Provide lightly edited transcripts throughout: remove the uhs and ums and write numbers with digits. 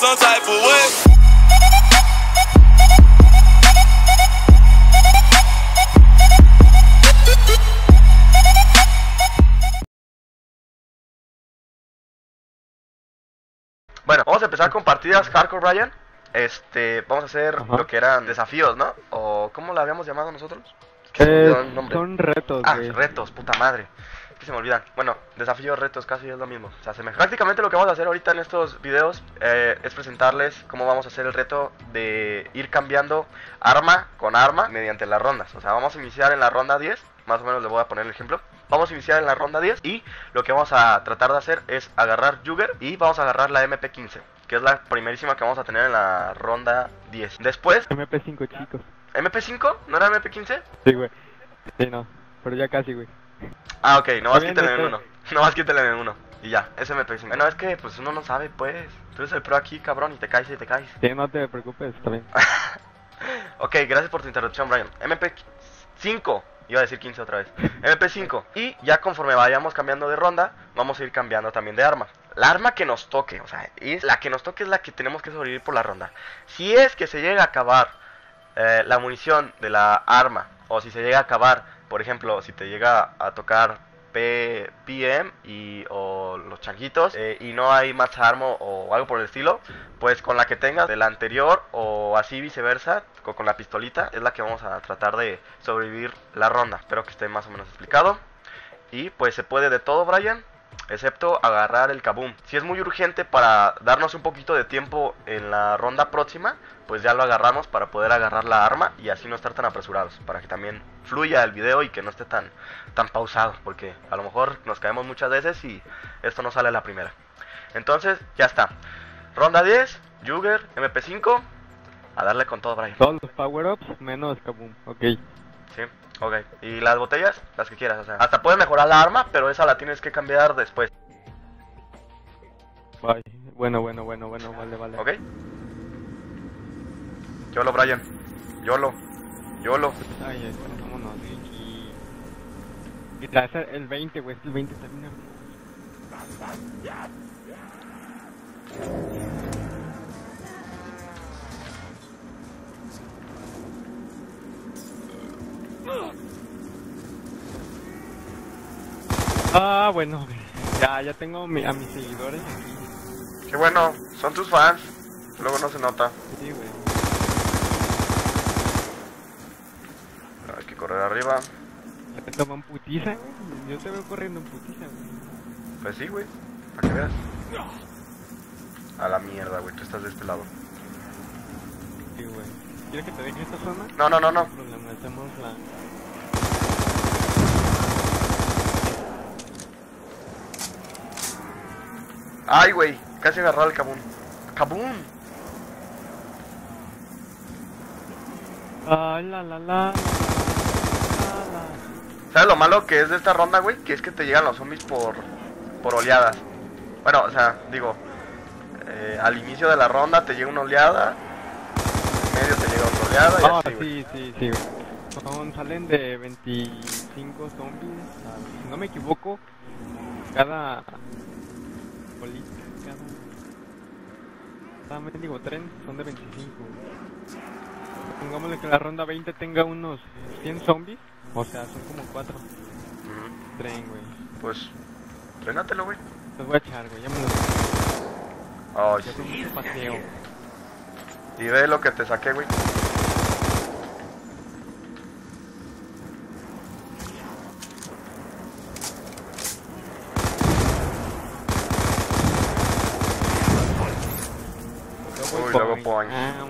some type of way. Bueno, vamos a empezar con partidas hardcore, Brian. Vamos a hacer lo que eran desafíos, ¿no? O ¿cómo lo habíamos llamado nosotros? Son retos, Ah, güey. retos, puta madre. Es que se me olvidan. Bueno, desafíos, retos, casi es lo mismo. Se asemeja. Prácticamente lo que vamos a hacer ahorita en estos videos es presentarles cómo vamos a hacer el reto de ir cambiando arma con arma mediante las rondas. O sea, vamos a iniciar en la ronda 10. Más o menos le voy a poner el ejemplo. Vamos a iniciar en la ronda 10 y lo que vamos a tratar de hacer es agarrar Jugger y vamos a agarrar la MP15, que es la primerísima que vamos a tener en la ronda 10. Después... MP5, chicos. ¿MP5? ¿No era MP15? Sí, güey. Sí, no. Pero ya casi, güey. Ah, ok, no más También quítale en uno. No más quítale en uno. Y ya, es MP5. Bueno, es que pues uno no sabe, pues. Tú eres el pro aquí, cabrón, y te caes y te caes. Sí, no te preocupes, está bien. Ok, gracias por tu interrupción, Brian. MP5. Iba a decir 15 otra vez. MP5. Y ya conforme vayamos cambiando de ronda, vamos a ir cambiando también de arma. La arma que nos toque, o sea, la que nos toque es la que tenemos que sobrevivir por la ronda. Si es que se llega a acabar la munición de la arma, o si se llega a acabar, por ejemplo, si te llega a tocar PM o los changuitos y no hay más arma o algo por el estilo, pues con la que tengas de la anterior o así viceversa, con la pistolita, es la que vamos a tratar de sobrevivir la ronda. Espero que esté más o menos explicado. Y pues se puede de todo, Brian, excepto agarrar el kaboom. Si es muy urgente para darnos un poquito de tiempo en la ronda próxima, pues ya lo agarramos para poder agarrar la arma y así no estar tan apresurados, para que también fluya el video y que no esté tan pausado, porque a lo mejor nos caemos muchas veces y esto no sale a la primera. Entonces ya está, ronda 10, Jugger, MP5, a darle con todo, Brian. Todos los power-ups menos kaboom, ok. Sí, ok, y las botellas, las que quieras, o sea, hasta puedes mejorar la arma, pero esa la tienes que cambiar después. Bye. Bueno, vale. Ok. YOLO, Brian. YOLO. Ay, está, vámonos de aquí. Mira, es el 20, güey, el 20 también. Ah, bueno, ya tengo a mis seguidores aquí. Qué bueno, son tus fans. Luego no se nota. Sí, güey. Hay que correr arriba. Te toman putiza, güey. Yo te veo corriendo en putiza, güey. Pues sí, güey. Para que veas. A la mierda, güey. Tú estás de este lado. Sí, güey. ¿Quieres que te deje esta zona? No. Le metemos la... Ay, güey. Casi agarraba el kaboom. ¡Kaboom! Ay, la. ¿Sabes lo malo que es de esta ronda, güey? Que es que te llegan los zombies por oleadas. Bueno, o sea, digo, al inicio de la ronda te llega una oleada, en medio te llega otra oleada y así, güey. Sí, güey. Salen de 25 zombies, si no me equivoco, cada mendigo tren son de 25. Pongámosle que la ronda 20 tenga unos 100 zombies, o sea, son como 4. Tren, güey. Pues, trénatelo, güey. Los voy a echar, güey, ya me lo... Ay, Ya tengo mucho paseo. y ve lo que te saqué, güey. Uy, luego point.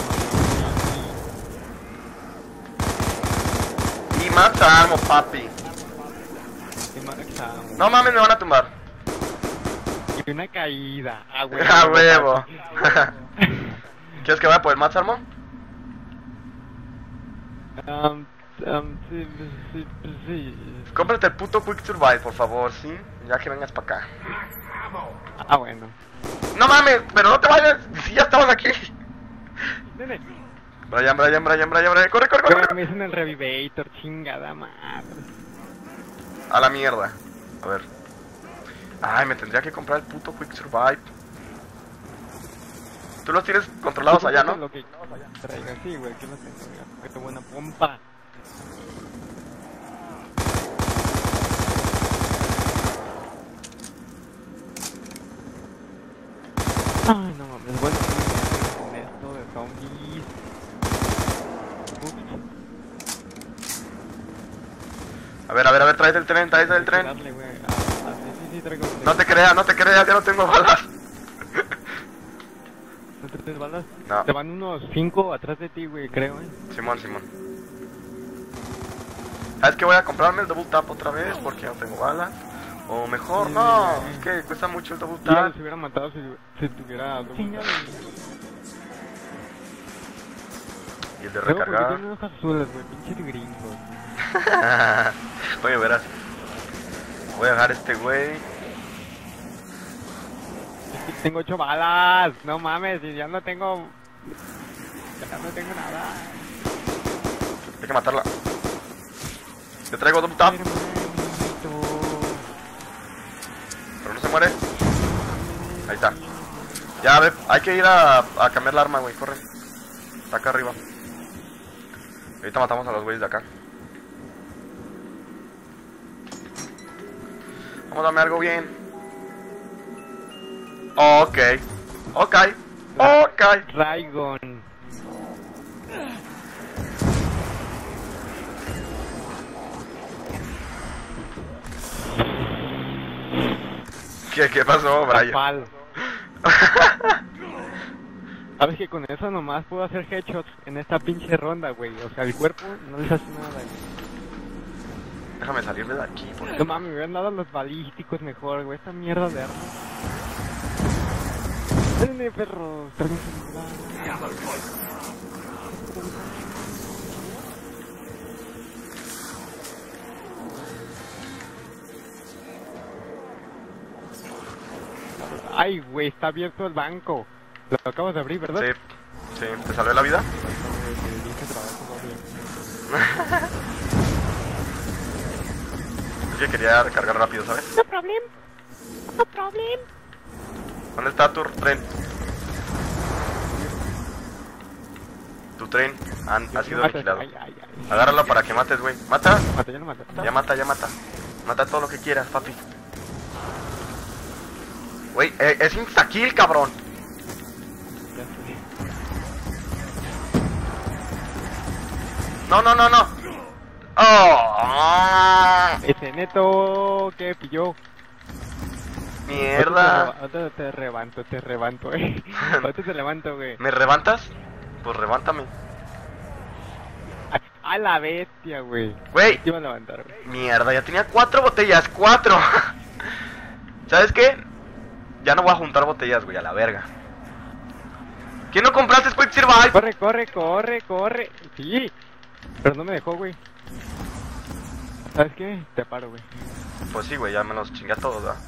Y más armo, papi. No mames, me van a tumbar. Y una caída. Ah, güey. A huevo. ¿Quieres que vaya por el más armo? Sí. Cómprate el puto Quick Survive, por favor, ¿sí? Ya que vengas para acá. Ah, bueno. No mames, pero no te vayas, si ya estamos aquí. Nene. Brian, corre. Me dicen el Revivator, chingada madre. A la mierda. A ver. Ay, me tendría que comprar el puto Quick Survive. Tú los tienes controlados allá, ¿no? Lo que traiga, sí, güey, aquí los tengo, ya. Qué buena pompa. Ay, no mames, bueno, con esto de zombies. Ups. A ver, tráete el tren, tráete el tren. Darle, güey. Sí, traigo. No te creas, ya no tengo balas. ¿No te tienes balas? No. Te van unos 5 atrás de ti, güey, creo, Simón. ¿Sabes qué? Voy a comprarme el double tap otra vez porque no tengo balas. O mejor, Sí, no, güey. es que cuesta mucho el double Ya tap. los hubiera matado si tuviera... Y el de Luego, porque recargar. tienen hojas azules, güey, pinches gringos. Oye, verás. Voy a dejar este güey. Es que tengo 8 balas, no mames, y ya no tengo... Ya no tengo nada. Hay que matarla. Te traigo double tap, Hermanito. pero no se muere. Ahí está. Ya, a ver, hay que ir a cambiar la arma, güey, corre. Está acá arriba. Ahorita matamos a los güeyes de acá. Vamos a darme algo bien. Ok. Raygon. ¿Qué pasó, Brian? Pal. Sabes que con eso nomás puedo hacer headshots en esta pinche ronda, güey. O sea, el cuerpo no les hace nada, güey. Déjame salirme de aquí, por No mames, me hubieran dado los balísticos mejor, güey. Esta mierda de arma. Denle, perro. Ay, güey, está abierto el banco. Lo acabas de abrir, ¿verdad? Sí, ¿te salvé la vida? Es que quería recargar rápido, ¿sabes? No problem. No problem. ¿Dónde está tu tren? Tu tren ha sido aniquilado. Agárralo para que mates, güey. ¿Mata? Mata, ya lo mata. Ya mata. Mata todo lo que quieras, papi. Güey, es insta-kill, cabrón. Ya sé. No. Oh, Ese neto que pilló. mierda. Ahorita te revanto, Ahorita te levanto, güey. ¿Me revantas? Pues revántame. A la bestia, güey. Güey, Te iba a levantar, güey. mierda, ya tenía 4 botellas, 4. ¿Sabes qué? Ya no voy a juntar botellas, güey, a la verga. ¿Quién no compraste Quick Survive? Corre. Sí. Pero no me dejó, güey. ¿Sabes qué? Te paro, güey. Pues sí, güey, ya me los chingué a todos, ¿verdad?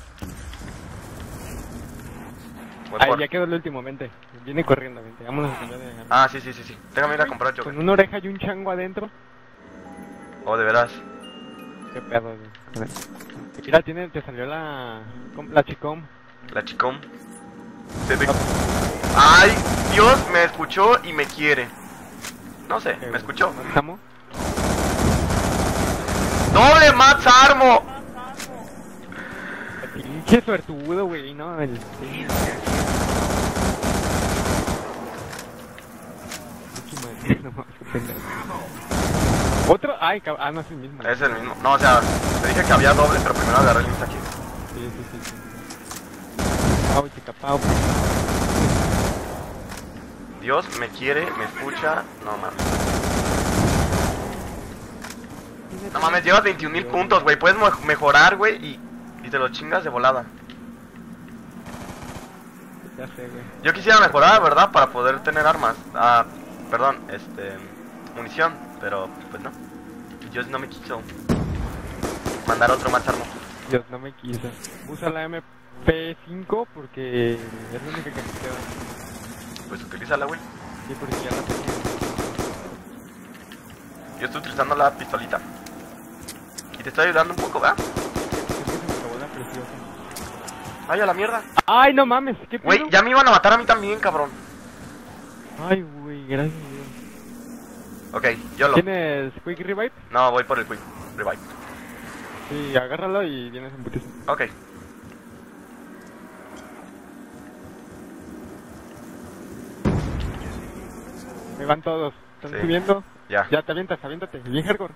Voy Ay, por- ya quedó el último, vente. Viene corriendo, vente. Vámonos a cambiar de... Ah, sí. Déjame ir a comprar yo. Con una oreja y un chango adentro. Oh, de veras. Qué pedo, güey. Mira, te salió la chicom. La chicom. Ay, Dios, me escuchó y me quiere. No sé, me escuchó. ¿Estamos? ¡Doble Mats Armo! Pinche suertudo, güey, no, el... No mames, qué pendejo. ¿Otro? Ay, no es el mismo. Es el mismo. No, o sea, te dije que había doble, pero primero agarré el insta aquí. Sí. Pau, chica, pau. Dios me quiere, me escucha. No mames. No mames, llevas 21,000 puntos, güey. Puedes mejorar, güey, y te lo chingas de volada. Ya sé, güey. Yo quisiera mejorar, ¿verdad? Para poder tener armas. Ah, perdón, munición, pero pues no. Dios no me quiso mandar otro más armo. Dios no me quiso. Usa la MP5 porque es la única que me queda. Pues utilízala, güey. Sí, porque ya la tenía. Yo estoy utilizando la pistolita. Y te estoy ayudando un poco, ¿verdad? Es que se me acabó la preciosa. Ay, a la mierda. ¡Ay, no mames! ¿Qué pedo? Güey, ya me iban a matar a mí también, cabrón. Ay, güey, gracias a Dios. Ok, yo lo. ¿Tienes Quick Revive? No, voy por el Quick Revive. Sí, agárralo y vienes en putiza. Ok. Me van todos. ¿Están Sí. subiendo? Ya. Ya, te avientas, aviéntate. Bien hardcore.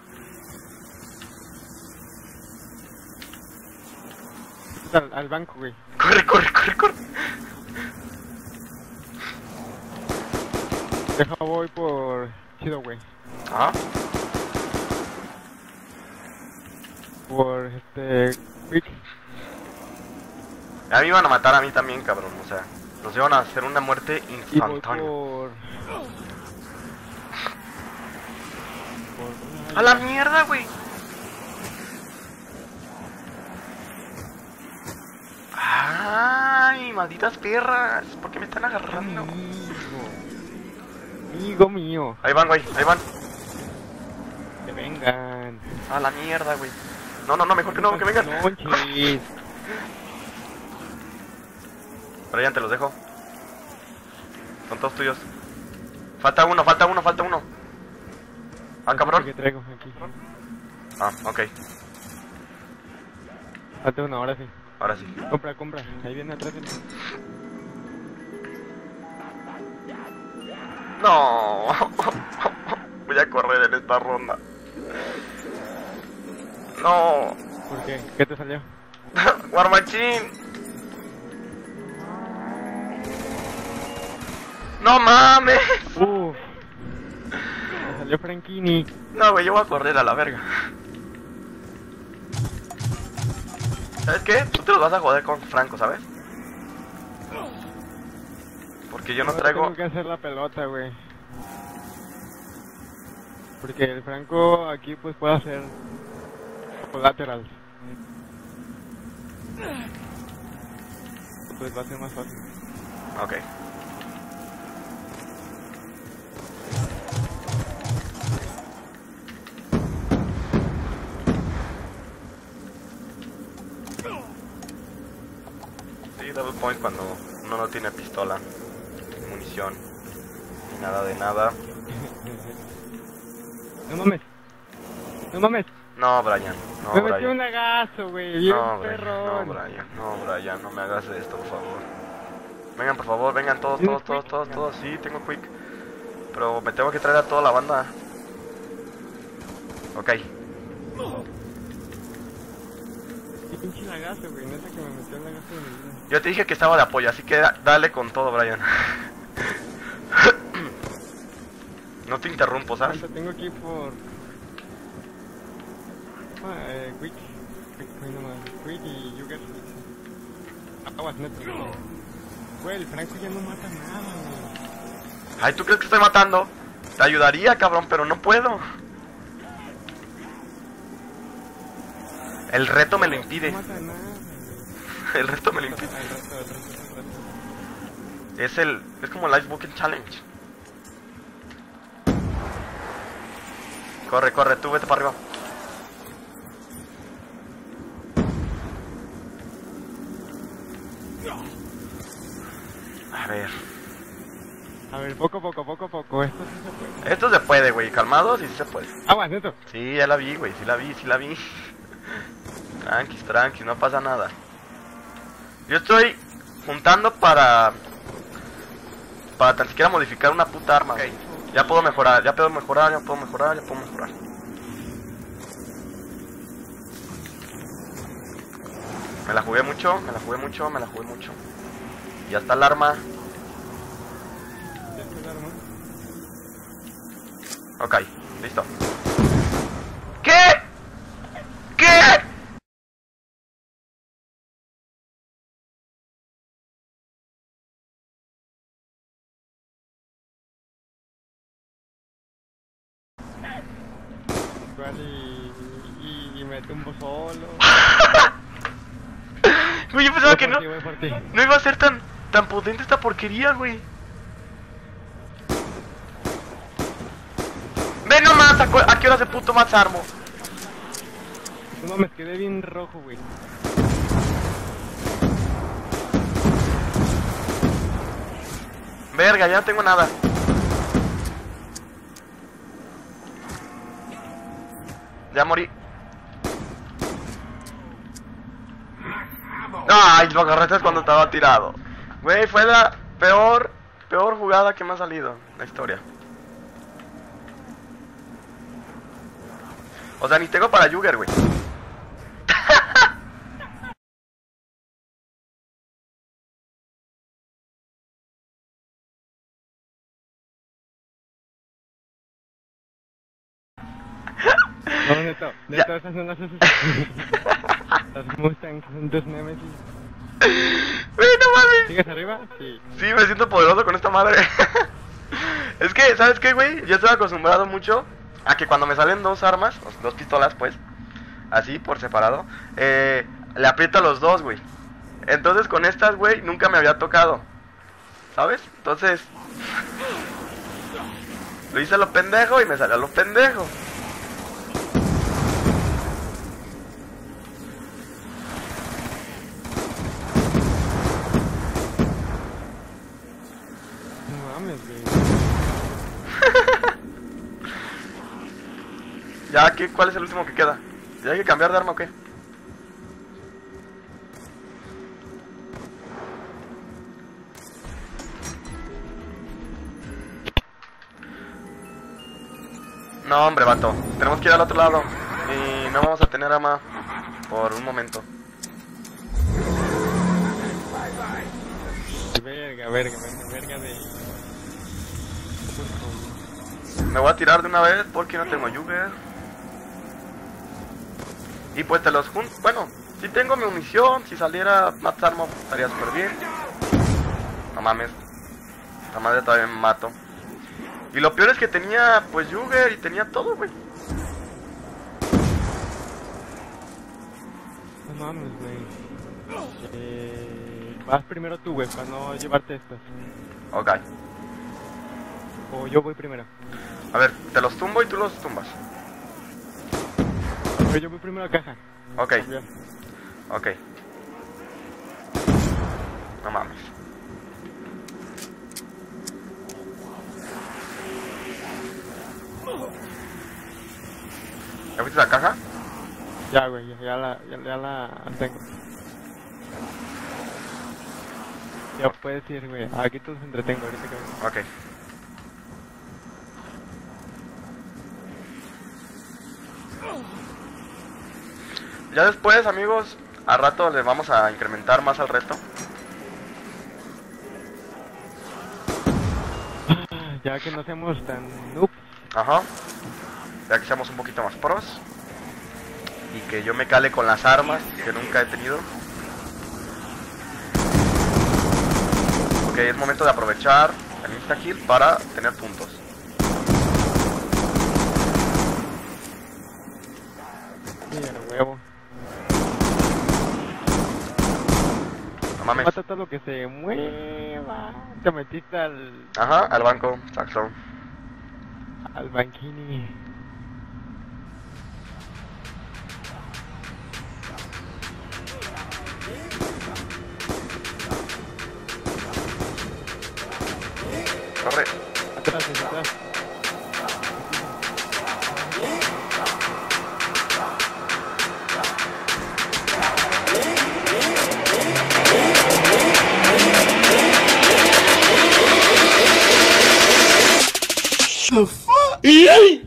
Al banco, güey. Corre, corre, corre, corre. Deja, voy por chido, güey. Ah, Por Quick. a mí iban a matar a mí también, cabrón. O sea, nos iban a hacer una muerte Y voy instantánea. por... ¡A la mierda, güey! ¡Ay, malditas perras! ¿Por qué me están agarrando? Amigo mío. Ahí van, güey, ahí van. Que vengan. ¡A la mierda, güey! No, no, no, mejor que no, que vengan. No, chis. Brian, te los dejo. Son todos tuyos. Falta uno, falta uno, falta uno. Ah, cabrón. ¿Qué traigo aquí? Ah, ok. Falta una, ahora sí. Ahora sí. Compra, compra. Ahí viene atrás de mí. No. Voy a correr en esta ronda. No. ¿Por qué? ¿Qué te salió? War Machine. No mames. Uff. Me salió Franchini. No, güey, yo voy a correr a la verga. ¿Sabes qué? Tú te los vas a joder con Franco, ¿sabes? Porque yo no traigo... Tengo que hacer la pelota, güey. Porque el Franco aquí pues puede hacer laterals. Pues va a ser más fácil. Ok. Sí, double point cuando uno no tiene pistola, munición, ni nada de nada. No mames. No mames. No, Brian, no, Me metí un Brian. lagazo, güey. Bien No, Brian, perrón. no, Brian, no, Brian, no me hagas esto, por favor. Vengan, por favor, vengan todos, todos, todos, todos, todos. Sí, tengo quick. Pero me tengo que traer a toda la banda. Ok. Qué pinche lagazo, güey. Neta que me metió el lagazo de mi vida. Yo te dije que estaba de apoyo, así que dale con todo, Brian. No te interrumpo, ¿sabes? Ahorita tengo aquí por... Quick. Quick, no más. Quick y Yuger. Aguas, neto. Güey, el Franco ya no mata nada, güey. Ay, ¿tú crees que estoy matando? Te ayudaría, cabrón, pero no puedo. El reto me lo impide. No mata nada. El reto me lo impide. El resto. Es como el Ice Bucket Challenge. Corre, corre, tú vete para arriba. A ver, poco a poco. Esto sí se puede. esto se puede, güey, calmado, sí se puede. Aguas, neto. Sí, ya la vi, güey, sí la vi. Tranquis, no pasa nada. Yo estoy juntando para tan siquiera modificar una puta arma. Okay. Ya puedo mejorar. Me la jugué mucho. Ya está el arma. Ok, listo. ¿Qué? Y me tumbo solo. Güey, yo pensaba que no Voy por ti. no iba a ser tan potente esta porquería, güey. Ven nomás, ¿a qué hora se puto más armo? No, me quedé bien rojo, güey. Verga, ya no tengo nada. Ya morí. Ay, lo agarraste cuando estaba tirado. Güey, fue la peor jugada que me ha salido en la historia. O sea, ni tengo para Jugger, güey. No, neto, esas son las las Mustangs, son tus Nemesis. Güey, no mames. ¿Sigues arriba? Sí. Sí, me siento poderoso con esta madre. Es que, ¿sabes qué, güey? Yo estoy acostumbrado mucho a que cuando me salen dos armas, dos pistolas, pues, así, por separado, le aprieto a los dos, güey. Entonces, con estas, güey, nunca me había tocado, ¿sabes? Entonces, lo hice a lo pendejo y me salió a lo pendejo. Ya, ¿cuál es el último que queda? ¿Ya hay que cambiar de arma o qué? No, hombre, vato. Tenemos que ir al otro lado. Y no vamos a tener arma por un momento. Verga de... Me voy a tirar de una vez porque no tengo Jugger. Y pues te los junto. Bueno, si tengo mi munición, si saliera más arma estaría súper bien. No mames. Esta madre todavía me mato. Y lo peor es que tenía pues Jugger y tenía todo, güey. No mames, güey. Vas primero tú, güey, para no llevarte estas. Ok. O yo voy primero. A ver, te los tumbo y tú los tumbas. Pero yo voy primero a caja. Ok. Ok. No mames. ¿Ya fuiste a la caja? Ya, güey, ya la tengo. Ya puedes ir, güey. Aquí te los entretengo ahorita que... Ok. Ya después, amigos, a rato le vamos a incrementar más al reto. Ya que no seamos tan noobs. Ajá. Ya que seamos un poquito más pros. Y que yo me cale con las armas que nunca he tenido. Ok, es momento de aprovechar el insta-kill para tener puntos. Sí, el huevo. No mames. Mata todo lo que se mueva. Te metiste al... Ajá, al banco, exacto. Al banquini. Corre. Atrás, atrás. The fuck?